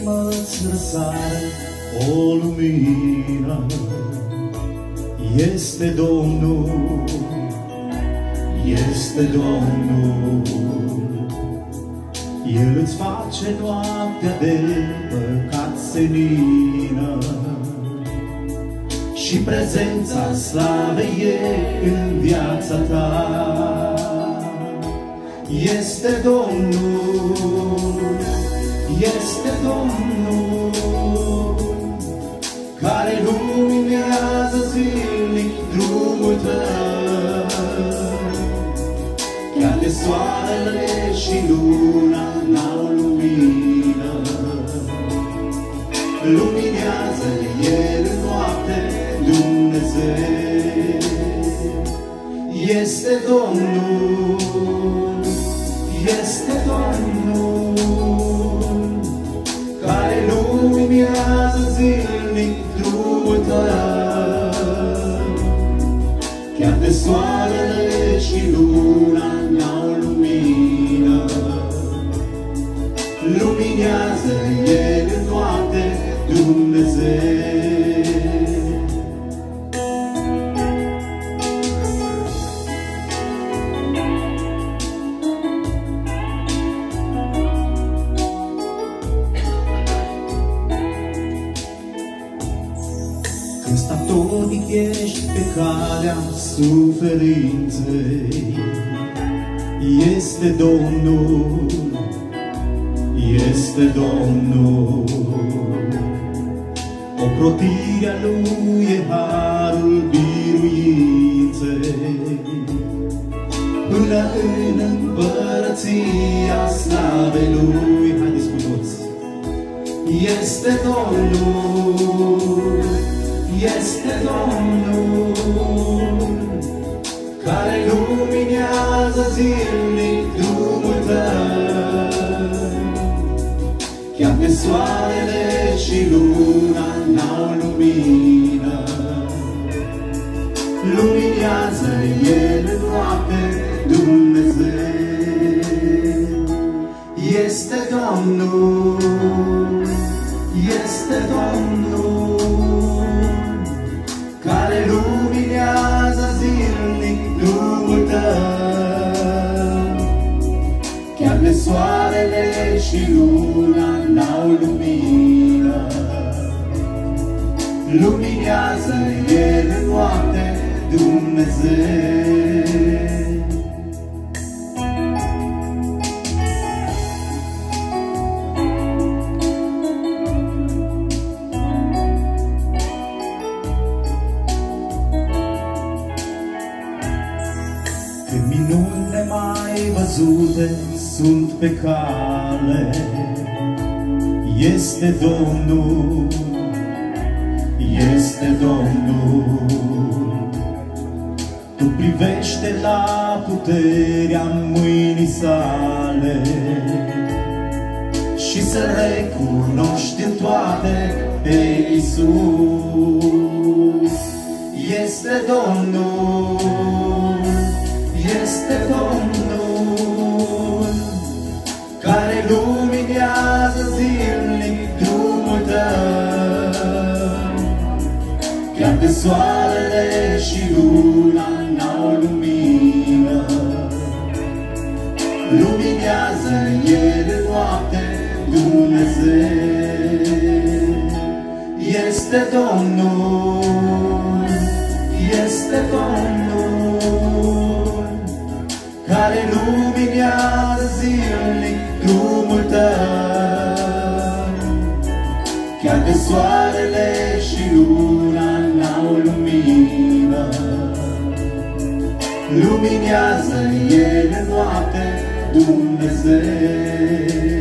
inimă-ți răsare o lumină. Este Domnul, este Domnul. El îți face noaptea de păcat senină și prezența slavei e în viața ta. Este Domnul, este Domnul, care luminează zilnic drumul tău. Chiar de soarele și luna n-au lumină, luminează El în noapte Dumnezeu. Este Domnul, este Domnul, care luminează zilnic drumul tău. Chiar de soarele și luna n-au lumină, luminează El în noapte Dumnezeu. Când statornic ești pe calea suferinței, este Domnul, este Domnul. Ocrotirea Lui e harul biruinței, până în împărăția slavei Lui. Haideți cu toți! Este Domnul, este Domnul, care luminează zilnic drumul tău. Chiar de soarele și luna n-au lumină, luminează El în noapte Dumnezeu. Este Domnul, este Domnul, care luminează zilnic drumul tău. Chiar de soarele și luna n-au lumină, luminează El în noapte Dumnezeu. Când minuni nemai văzute sunt pe cale, este Domnul, este Domnul. Tu privește la puterea mâinii sale și să recunoști în toate pe Iisus. Este Domnul, este Domnul, care luminează zilnic drumul tău. Chiar de soarele și luna n-au lumină, luminează El în noapte Dumnezeu. Este Domnul, este Domnul, care luminează zilnic drumul tău. Chiar de soarele și luna n-au lumină, luminează El în noapte Dumnezeu.